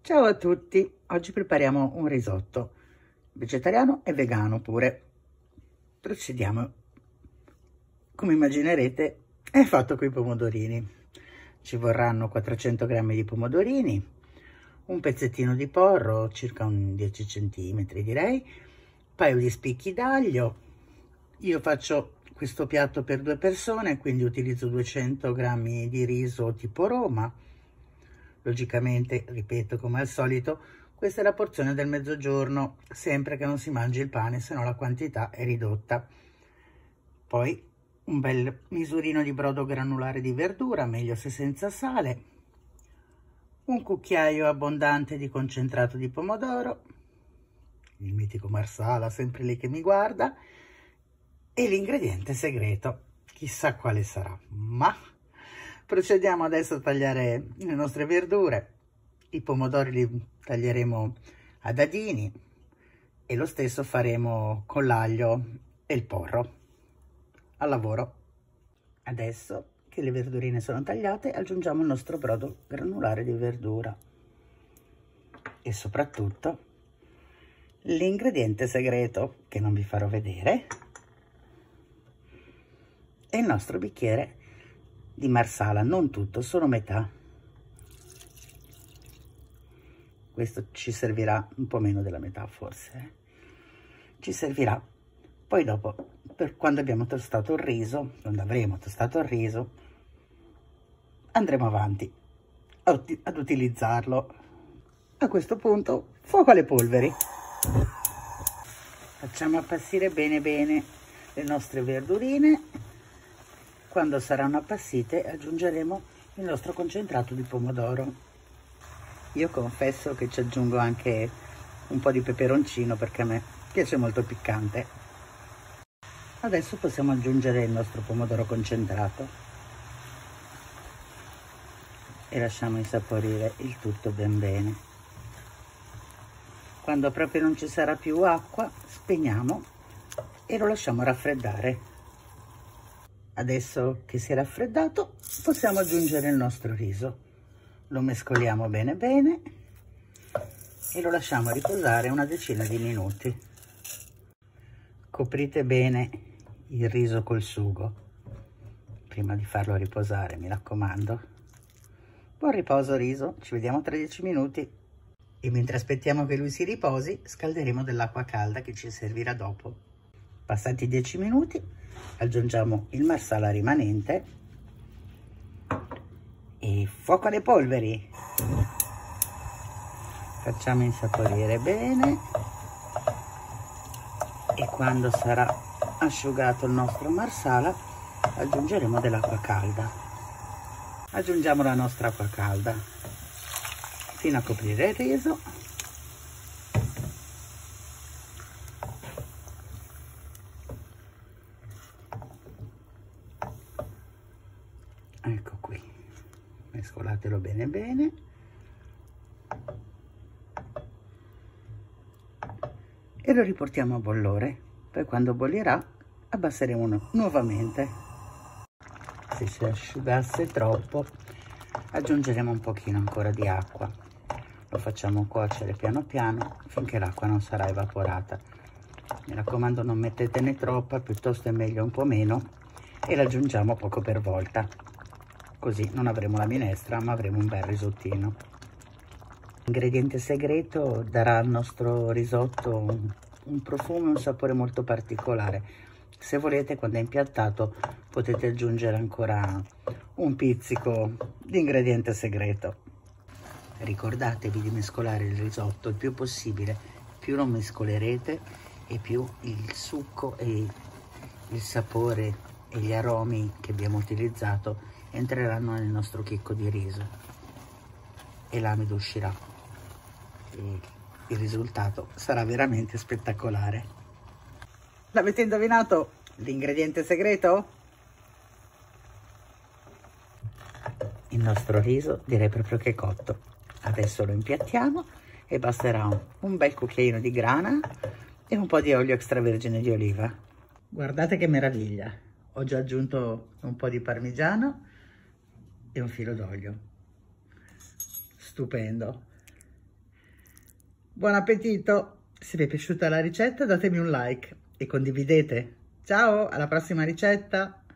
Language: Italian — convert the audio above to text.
Ciao a tutti, oggi prepariamo un risotto vegetariano e vegano pure. Procediamo. Come immaginerete è fatto con i pomodorini. Ci vorranno 400 grammi di pomodorini, un pezzettino di porro, circa un 10 centimetri direi, un paio di spicchi d'aglio. Io faccio questo piatto per 2 persone, quindi utilizzo 200 grammi di riso tipo Roma. Logicamente, ripeto, come al solito, questa è la porzione del mezzogiorno, sempre che non si mangi il pane, se no la quantità è ridotta. Poi un bel misurino di brodo granulare di verdura, meglio se senza sale, un cucchiaio abbondante di concentrato di pomodoro, il mitico Marsala, sempre lì che mi guarda, e l'ingrediente segreto, chissà quale sarà, ma procediamo adesso a tagliare le nostre verdure. I pomodori li taglieremo a dadini e lo stesso faremo con l'aglio e il porro. Al lavoro. Adesso che le verdurine sono tagliate, aggiungiamo il nostro brodo granulare di verdura e soprattutto l'ingrediente segreto, che non vi farò vedere, è il nostro bicchiere di Marsala, non tutto, solo metà. Questo ci servirà un po' meno della metà forse, ci servirà. Poi dopo, per quando abbiamo tostato il riso, quando avremo tostato il riso, andremo avanti ad utilizzarlo. A questo punto, fuoco alle polveri. Facciamo appassire bene bene le nostre verdurine. Quando saranno appassite aggiungeremo il nostro concentrato di pomodoro. Io confesso che ci aggiungo anche un po' di peperoncino perché a me piace molto piccante. Adesso possiamo aggiungere il nostro pomodoro concentrato e lasciamo insaporire il tutto ben bene. Quando proprio non ci sarà più acqua, spegniamo e lo lasciamo raffreddare. Adesso che si è raffreddato, possiamo aggiungere il nostro riso. Lo mescoliamo bene bene e lo lasciamo riposare una decina di minuti. Coprite bene il riso col sugo prima di farlo riposare, mi raccomando. Buon riposo riso, ci vediamo tra 10 minuti. E mentre aspettiamo che lui si riposi, scalderemo dell'acqua calda che ci servirà dopo. Passati 10 minuti, aggiungiamo il Marsala rimanente e fuoco alle polveri. Facciamo insaporire bene e quando sarà asciugato il nostro Marsala aggiungeremo dell'acqua calda. Aggiungiamo la nostra acqua calda fino a coprire il riso. Ecco qui, mescolatelo bene bene e lo riportiamo a bollore. Poi quando bollirà abbasseremo nuovamente. Se si asciugasse troppo aggiungeremo un pochino ancora di acqua. Lo facciamo cuocere piano piano finché l'acqua non sarà evaporata. Mi raccomando, non mettetene troppa, piuttosto è meglio un po' meno, e l'aggiungiamo poco per volta. Così non avremo la minestra, ma avremo un bel risottino. L'ingrediente segreto darà al nostro risotto un profumo e un sapore molto particolare. Se volete, quando è impiattato, potete aggiungere ancora un pizzico di ingrediente segreto. Ricordatevi di mescolare il risotto il più possibile. Più lo mescolerete e più il succo e il sapore e gli aromi che abbiamo utilizzato entreranno nel nostro chicco di riso e l'amido uscirà e il risultato sarà veramente spettacolare. L'avete indovinato l'ingrediente segreto? Il nostro riso direi proprio che è cotto. Adesso lo impiattiamo e basterà un bel cucchiaino di grana e un po' di olio extravergine di oliva. Guardate che meraviglia! Ho già aggiunto un po' di parmigiano, 1 e un filo d'olio. Stupendo. Buon appetito! Se vi è piaciuta la ricetta datemi un like e condividete. Ciao, alla prossima ricetta!